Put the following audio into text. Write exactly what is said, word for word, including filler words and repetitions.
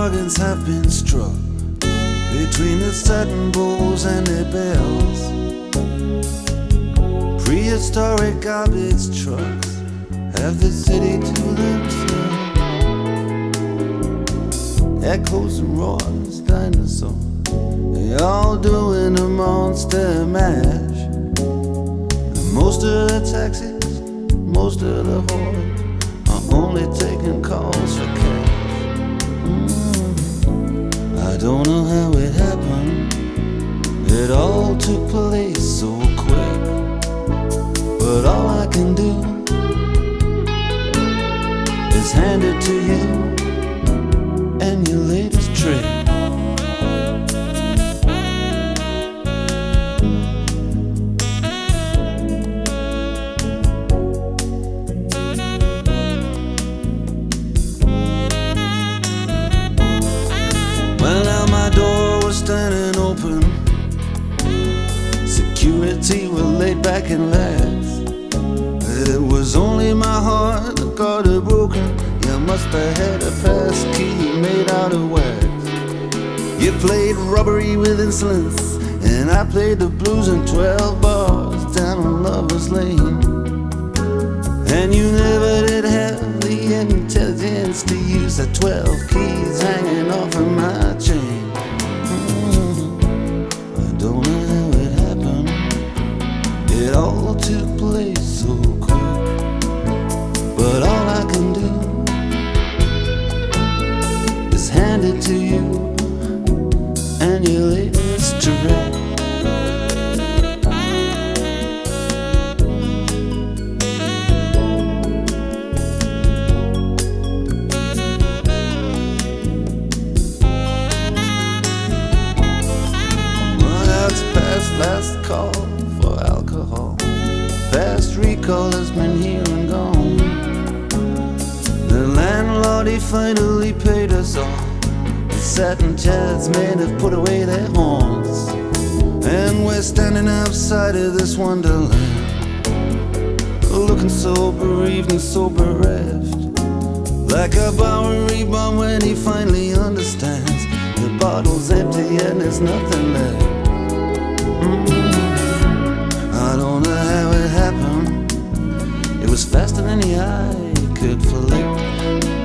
bargains have been struck between the satin bowls and their bells. Prehistoric garbage trucks have the city to themselves. Echoes and roars, dinosaurs, they all doing a monster mash. And most of the taxis, most of the whores are only taking calls for cash. mm. I don't know how it happened, it all took place so quick. But all I can do is hand it to you and your latest trick. Well, now my door was standing open, security were laid back and laughed. It was only my heart that got it broken. You must have had a pass key made out of wax. You played robbery with insolence, and I played the blues in twelve bars down on Lover's Lane. And you never did have the intelligence to use the twelve keys hanging off of my chain. mm. I don't know how it happened, it all took place so quick. But all I can do is hand it to you and your latest trick. Well, that's past last call for alcohol. Fast recall has been here and gone. The landlord, he finally paid us all. The satin chairs men have put away their horns, and we're standing outside of this wonderland, looking so bereaved and so bereft, like a Bowery bum when he finally understands the bottle's empty and there's nothing left. mm. I don't know how it happened, it was faster than the eye could flick.